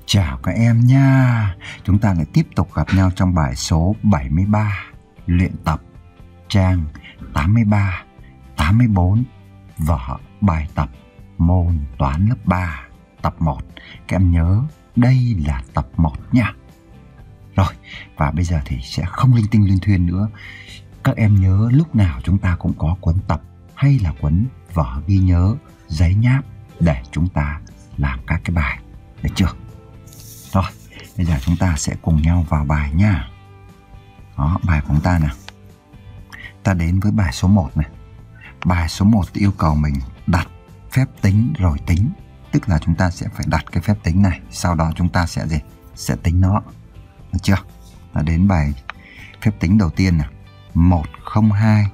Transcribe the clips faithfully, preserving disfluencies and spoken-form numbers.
Chào các em nha. Chúng ta lại tiếp tục gặp nhau trong bài số bảy mươi ba, luyện tập trang tám mươi ba, tám mươi bốn, vở bài tập môn toán lớp ba, tập một. Các em nhớ đây là tập một nha. Rồi, và bây giờ thì sẽ không linh tinh liên thuyên nữa. Các em nhớ lúc nào chúng ta cũng có cuốn tập hay là cuốn vở ghi nhớ, giấy nháp để chúng ta làm các cái bài, được chưa? Rồi, bây giờ chúng ta sẽ cùng nhau vào bài nha. Đó, bài của chúng ta nè. Ta đến với bài số một này. Bài số một yêu cầu mình đặt phép tính rồi tính. Tức là chúng ta sẽ phải đặt cái phép tính này, sau đó chúng ta sẽ gì? Sẽ tính nó. Được chưa? Ta đến bài phép tính đầu tiên nè. một không hai.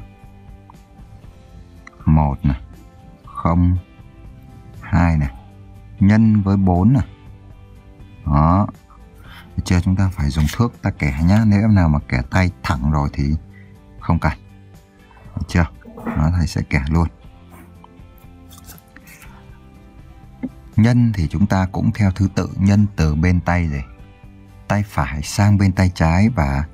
một nè. không hai nè. Nhân với bốn nè. Đó. Được chưa? Chúng ta phải dùng thước ta kẻ nhá. Nếu em nào mà kẻ tay thẳng rồi thì không cần. Được chưa? Đó, thầy sẽ kẻ luôn. Nhân thì chúng ta cũng theo thứ tự nhân từ bên tay gì? Tay phải sang bên tay trái và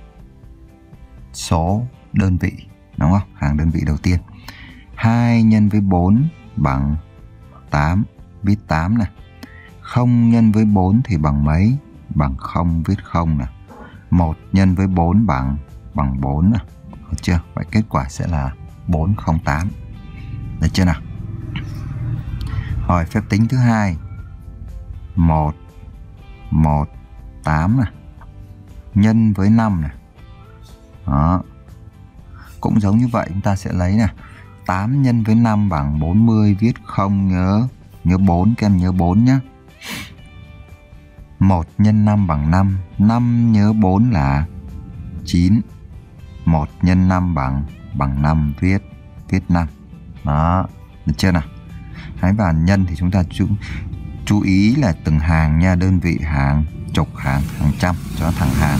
số đơn vị, đúng không? Hàng đơn vị đầu tiên. hai nhân với bốn bằng tám, viết tám nè. không nhân với bốn thì bằng mấy? Bằng không, viết không nè. một nhân với bốn bằng bằng bốn nè. Được chưa? Vậy kết quả sẽ là bốn không tám. Được chưa nào? Rồi phép tính thứ hai. một một tám nè. Nhân với năm nè. Đó. Cũng giống như vậy chúng ta sẽ lấy nè. tám nhân với năm bằng bốn mươi, viết không, nhớ nhớ bốn, các em nhớ bốn nhé. một nhân năm bằng năm, năm nhớ bốn là chín. một nhân năm bằng bằng năm, viết viết năm. Đó, được chưa nào? Hãy vào nhân thì chúng ta chú, chú ý là từng hàng nha, đơn vị, hàng chục, hàng hàng trăm cho thẳng hàng.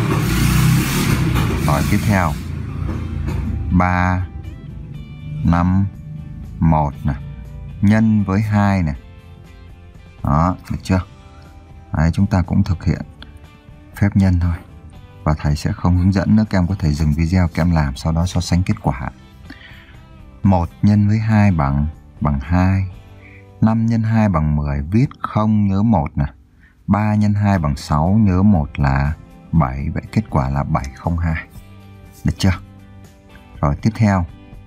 Rồi tiếp theo ba năm một nè, nhân với hai nè. Đó, được chưa? Đấy, chúng ta cũng thực hiện phép nhân thôi. Và thầy sẽ không hướng dẫn nữa, các em có thể dừng video các em làm, sau đó so sánh kết quả. một nhân với hai bằng bằng hai. năm nhân hai bằng mười, viết không, nhớ một nè. ba nhân hai bằng sáu, nhớ một là bảy. Vậy kết quả là bảy không hai. Được chưa? Rồi tiếp theo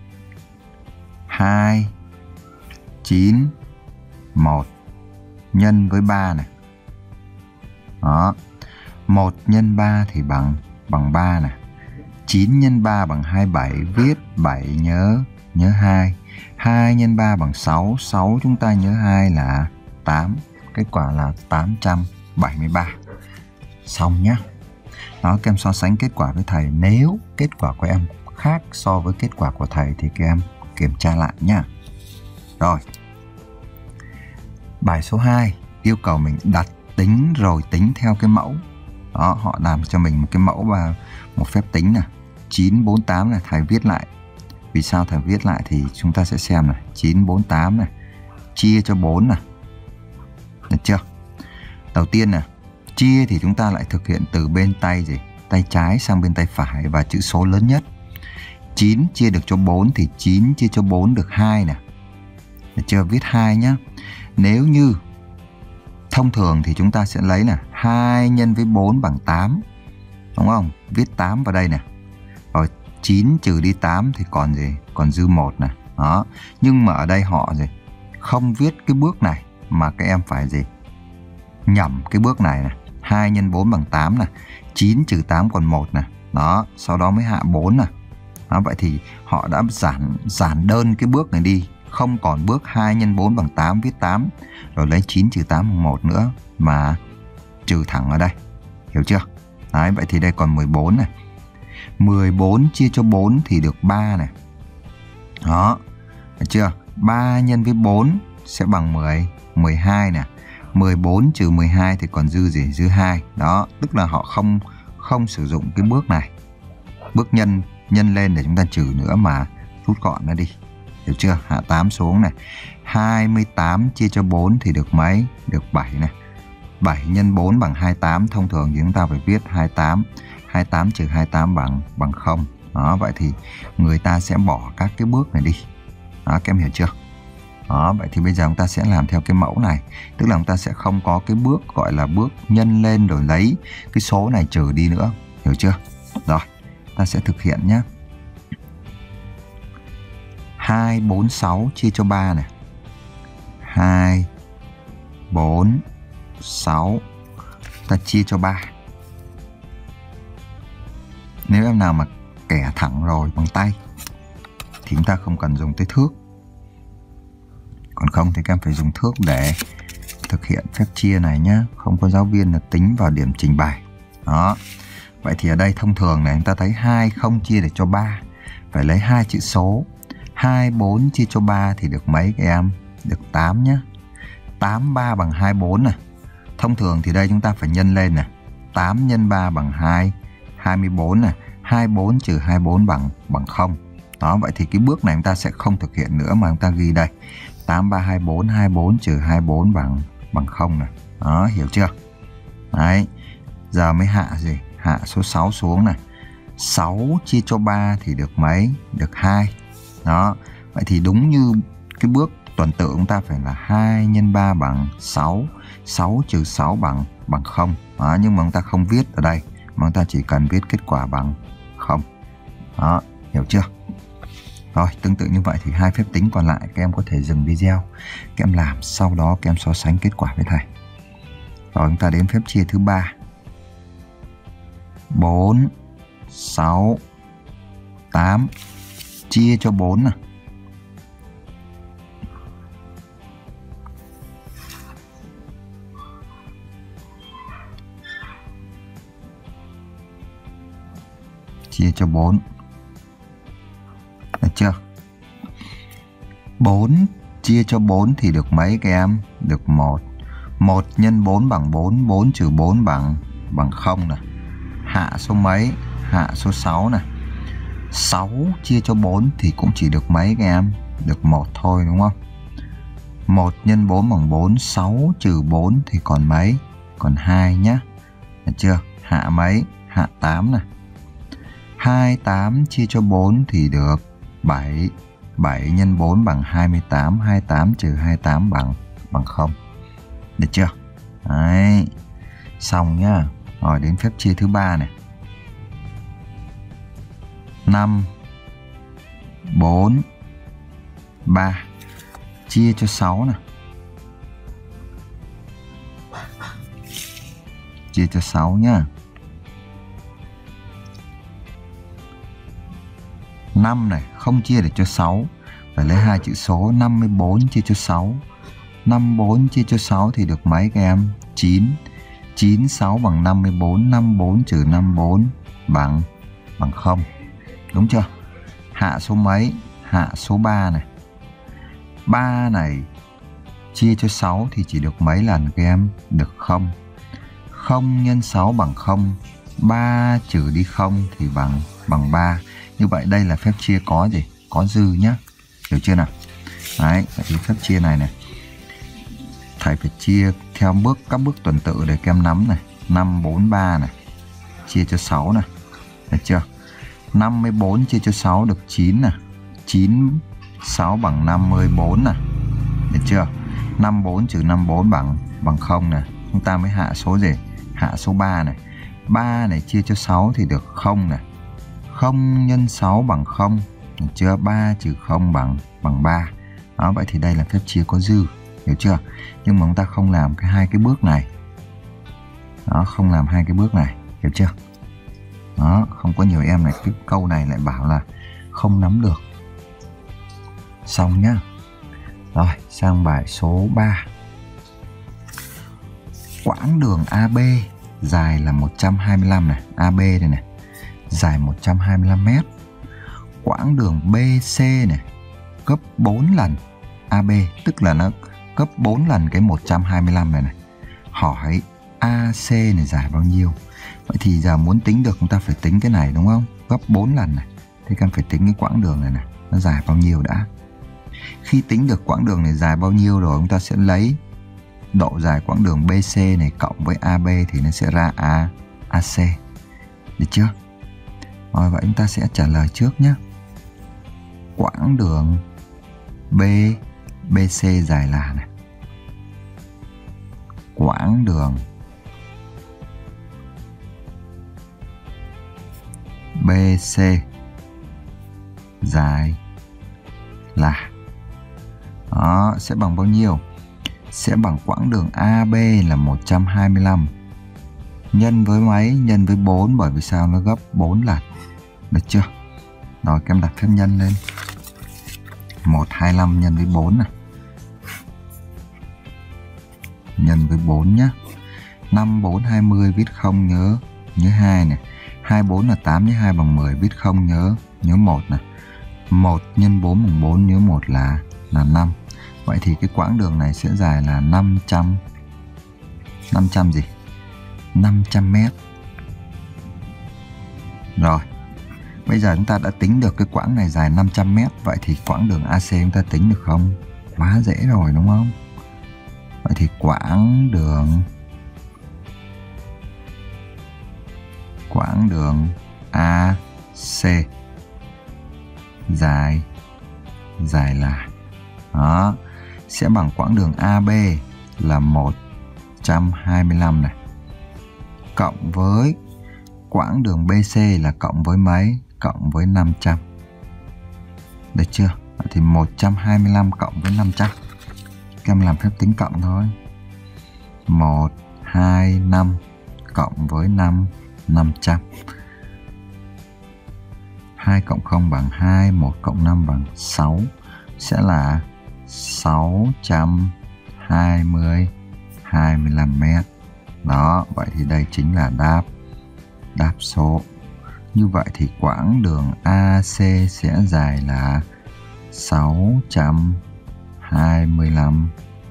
hai, chín, một nhân với ba này. Đó. một nhân ba thì bằng bằng ba nè. chín nhân ba bằng hai mươi bảy, viết bảy, nhớ nhớ hai. hai nhân ba bằng sáu, sáu chúng ta nhớ hai là tám. Kết quả là tám trăm bảy mươi ba. Xong nhá. Đó, các em so sánh kết quả với thầy. Nếu kết quả của em khác so với kết quả của thầy thì các em kiểm tra lại nhá. Rồi. Bài số hai yêu cầu mình đặt tính rồi tính theo cái mẫu. Đó, họ làm cho mình một cái mẫu và một phép tính nè. chín bốn tám này, thầy viết lại. Vì sao thầy viết lại thì chúng ta sẽ xem này. chín bốn tám này, chia cho bốn này. Được chưa? Đầu tiên nè, chia thì chúng ta lại thực hiện từ bên tay gì? Tay trái sang bên tay phải và chữ số lớn nhất. chín chia được cho bốn thì chín chia cho bốn được hai nè. Được chưa? Viết hai nhá. Nếu như thông thường thì chúng ta sẽ lấy là hai nhân với bốn bằng tám. Đúng không? Viết tám vào đây nè. Rồi chín trừ đi tám thì còn gì? Còn dư một nè. Đó. Nhưng mà ở đây họ gì? Không viết cái bước này mà các em phải gì? Nhẩm cái bước này nè. hai nhân bốn bằng tám nè. chín trừ tám còn một nè. Đó, sau đó mới hạ bốn nè. Đó, vậy thì họ đã giản giản đơn cái bước này đi, không còn bước hai nhân bốn bằng tám, viết tám, rồi lấy chín trừ tám bằng một nữa mà trừ thẳng ở đây. Hiểu chưa? Đấy, vậy thì đây còn mười bốn này. mười bốn chia cho bốn thì được ba này. Đó, được chưa? ba nhân với bốn sẽ bằng mười, mười hai nè. mười bốn trừ mười hai thì còn dư gì? Dư hai. Đó, tức là họ không không sử dụng cái bước này. Bước nhân nhân lên để chúng ta trừ nữa mà rút gọn nó đi. Hiểu chưa? Hạ tám xuống này. hai mươi tám chia cho bốn thì được mấy? Được bảy này. bảy nhân bốn bằng hai mươi tám. Thông thường thì chúng ta phải viết hai mươi tám. hai mươi tám trừ hai mươi tám bằng bằng không. Đó, vậy thì người ta sẽ bỏ các cái bước này đi. Đó, các em hiểu chưa? Đó, vậy thì bây giờ chúng ta sẽ làm theo cái mẫu này. Tức là chúng ta sẽ không có cái bước gọi là bước nhân lên rồi lấy cái số này trừ đi nữa. Hiểu chưa? Rồi, ta sẽ thực hiện nhé. hai, bốn, sáu chia cho ba này. hai, bốn, sáu. Ta chia cho ba. Nếu em nào mà kẻ thẳng rồi bằng tay thì chúng ta không cần dùng tới thước. Còn không thì các em phải dùng thước để thực hiện phép chia này nhé. Không có giáo viên là tính vào điểm trình bày. Đó. Vậy thì ở đây thông thường này chúng ta thấy hai không chia để cho ba. Phải lấy hai chữ số. hai, bốn chia cho ba thì được mấy các em? Được tám nhé. tám, ba bằng hai mươi bốn này. Thông thường thì đây chúng ta phải nhân lên này. tám nhân ba bằng hai, hai mươi bốn này. hai mươi bốn trừ hai mươi bốn bằng bằng không. Đó, vậy thì cái bước này chúng ta sẽ không thực hiện nữa mà chúng ta ghi đây. tám, ba, hai mươi bốn, hai mươi bốn trừ hai mươi bốn bằng bằng không này. Đó, hiểu chưa? Đấy. Giờ mới hạ gì? Hạ số sáu xuống này. sáu chia cho ba thì được mấy? Được hai. Đó. Vậy thì đúng như cái bước tuần tự chúng ta phải là hai nhân ba bằng sáu. sáu trừ sáu bằng bằng không. Đó, nhưng mà chúng ta không viết ở đây, mà chúng ta chỉ cần viết kết quả bằng không. Đó, hiểu chưa? Rồi, tương tự như vậy thì hai phép tính còn lại các em có thể dừng video, các em làm, sau đó các em so sánh kết quả với thầy. Rồi chúng ta đến phép chia thứ ba. bốn, sáu, tám. Chia cho bốn này. Chia cho bốn. Được chưa? bốn chia cho bốn thì được mấy các em? Được một. một nhân bốn bằng bốn. bốn trừ bốn bằng bằng không này. Hạ số mấy? Hạ số sáu này. sáu chia cho bốn thì cũng chỉ được mấy các em? Được một thôi đúng không? một nhân bốn bằng bốn. sáu trừ bốn thì còn mấy? Còn hai nhé. Được chưa? Hạ mấy? Hạ tám này. hai mươi tám chia cho bốn thì được bảy. bảy nhân bốn bằng hai mươi tám. hai mươi tám trừ hai mươi tám bằng bằng không. Được chưa? Đấy. Xong nhá. Rồi đến phép chia thứ ba này. năm, bốn, ba. Chia cho sáu này. Chia cho sáu nhá. năm này không chia để cho sáu, phải lấy hai chữ số. Năm mươi bốn chia cho sáu. năm mươi bốn chia cho sáu thì được mấy các em? chín. chín, sáu bằng năm mươi bốn. năm mươi bốn trừ năm mươi bốn bằng bằng không. Đúng chưa? Hạ số mấy? Hạ số ba này. ba này chia cho sáu thì chỉ được mấy lần các em? Được không. không nhân sáu bằng không. ba trừ đi không thì bằng bằng ba. Như vậy đây là phép chia có gì? Có dư nhá. Hiểu chưa nào? Đấy, vậy thì phép chia này này. Thầy phải chia theo bước các bước tuần tự để các em nắm này. năm, bốn, ba này. Chia cho sáu này. Được chưa? năm mươi bốn chia cho sáu được chín này. chín, sáu bằng năm mươi bốn này. Được chưa? năm mươi bốn trừ năm mươi bốn bằng bằng không này. Chúng ta mới hạ số gì? Hạ số ba này. ba này chia cho sáu thì được không này. không nhân sáu bằng không. Được chưa? ba trừ không bằng bằng ba. Đó, vậy thì đây là phép chia có dư. Hiểu chưa? Nhưng mà chúng ta không làm cái hai cái bước này. Đó, không làm hai cái bước này. Hiểu chưa? Đó, không có nhiều em này cái câu này lại bảo là không nắm được. Xong nhá. Rồi, sang bài số ba. Quãng đường a bê dài là một trăm hai mươi lăm này. a bê đây này. Dài một trăm hai mươi lăm mét. Quãng đường bê xê này gấp bốn lần a bê, tức là nó gấp bốn lần cái một trăm hai mươi lăm này này. Hỏi a xê này dài bao nhiêu? Vậy thì giờ muốn tính được chúng ta phải tính cái này đúng không? Gấp bốn lần này. Thế cần phải tính cái quãng đường này này. Nó dài bao nhiêu đã. Khi tính được quãng đường này dài bao nhiêu rồi chúng ta sẽ lấy độ dài quãng đường bê xê này cộng với a bê thì nó sẽ ra A, AC. Được chưa? Rồi vậy chúng ta sẽ trả lời trước nhé. Quãng đường B, bê xê dài là này. Quãng đường bê xê dài là, đó, sẽ bằng bao nhiêu? Sẽ bằng quãng đường a bê là một trăm hai mươi lăm nhân với mấy? Nhân với bốn, bởi vì sao? Nó gấp bốn lần. Được chưa? Rồi các em đặt phép nhân lên. một trăm hai mươi lăm nhân với bốn này. Nhân với bốn nhá. năm, bốn, hai mươi viết không nhớ nhớ hai này. hai, bốn là tám, nhớ hai bằng mười viết không nhớ nhớ một này. một nhân bốn bằng bốn, nhớ một là là năm. Vậy thì cái quãng đường này sẽ dài là năm trăm năm trăm gì? năm trăm mét. Rồi. Bây giờ chúng ta đã tính được cái quãng này dài năm trăm mét, vậy thì quãng đường a xê chúng ta tính được không? Quá dễ rồi đúng không? Vậy thì quãng đường quãng đường a xê dài dài là, đó, sẽ bằng quãng đường a bê là một trăm hai mươi lăm này, cộng với quãng đường bê xê là cộng với mấy? Cộng với năm trăm. Được chưa? Vậy thì một trăm hai mươi lăm cộng với năm trăm. Các em làm phép tính cộng thôi. một, hai, năm cộng với năm, năm trăm. hai cộng không bằng hai, một cộng năm bằng sáu. Sẽ là sáu trăm hai mươi, hai mươi lăm mét. Đó, vậy thì đây chính là đáp đáp số. Như vậy thì quãng đường a xê sẽ dài là sáu trăm hai mươi lăm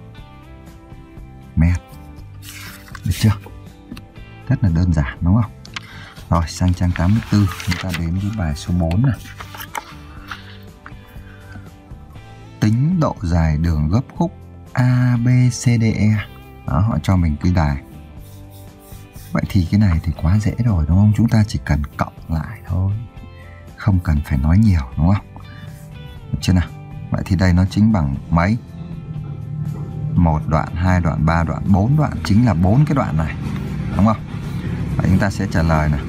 mét. Được chưa? Rất là đơn giản đúng không? Rồi sang trang tám mươi tư, chúng ta đến với bài số bốn này. Tính độ dài đường gấp khúc a bê xê đê e. Đó, họ cho mình cái đài. Vậy thì cái này thì quá dễ rồi đúng không? Chúng ta chỉ cần cộng lại thôi, không cần phải nói nhiều đúng không? Được chưa nào? Vậy thì đây nó chính bằng mấy? Một đoạn, hai đoạn, ba đoạn, bốn đoạn, chính là bốn cái đoạn này, đúng không? Vậy chúng ta sẽ trả lời này.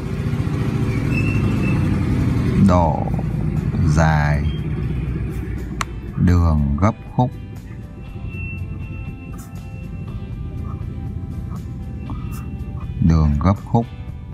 Độ dài đường gấp khúc đường gấp khúc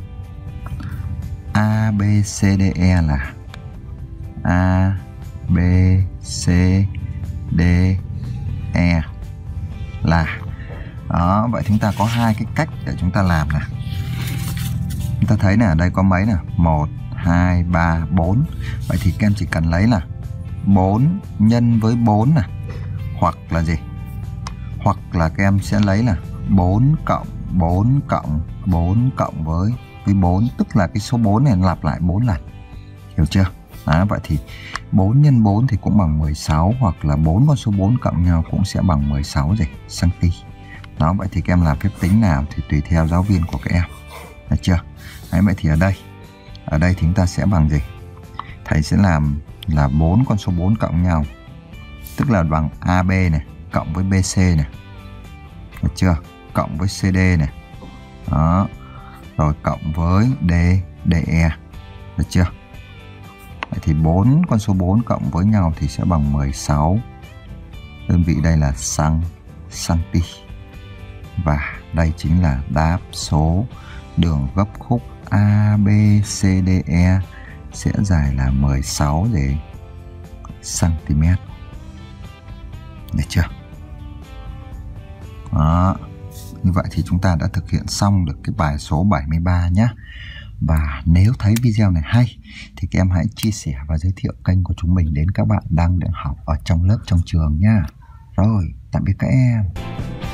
a bê xê đê e là a bê xê đê e là, đó, vậy chúng ta có hai cái cách để chúng ta làm nè. Chúng ta thấy nè, đây có mấy nè? một, hai, ba, bốn. Vậy thì các em chỉ cần lấy là bốn nhân với bốn nè. Hoặc là gì? Hoặc là các em sẽ lấy là bốn cộng bốn cộng bốn cộng với với bốn, tức là cái số bốn này lặp lại bốn lần. Hiểu chưa? Đó, vậy thì bốn nhân bốn thì cũng bằng mười sáu, hoặc là bốn con số bốn cộng nhau cũng sẽ bằng mười sáu gì? Cm. Đó, vậy thì các em làm phép tính nào thì tùy theo giáo viên của các em. Được chưa? Đấy, vậy thì ở đây ở đây thì chúng ta sẽ bằng gì? Thầy sẽ làm là bốn con số bốn cộng nhau, tức là bằng a bê này cộng với bê xê này. Được chưa? Cộng với xê đê này. Đó. Rồi cộng với D, đê e. Được chưa? Vậy thì bốn con số bốn cộng với nhau thì sẽ bằng mười sáu. Đơn vị đây là cm. Cm. Và đây chính là đáp số đường gấp khúc a bê xê đê e sẽ dài là mười sáu để cm. Được chưa? Đó. Như vậy thì chúng ta đã thực hiện xong được cái bài số bảy mươi ba nhé. Và nếu thấy video này hay thì các em hãy chia sẻ và giới thiệu kênh của chúng mình đến các bạn đang được học ở trong lớp trong trường nha. Rồi, tạm biệt các em.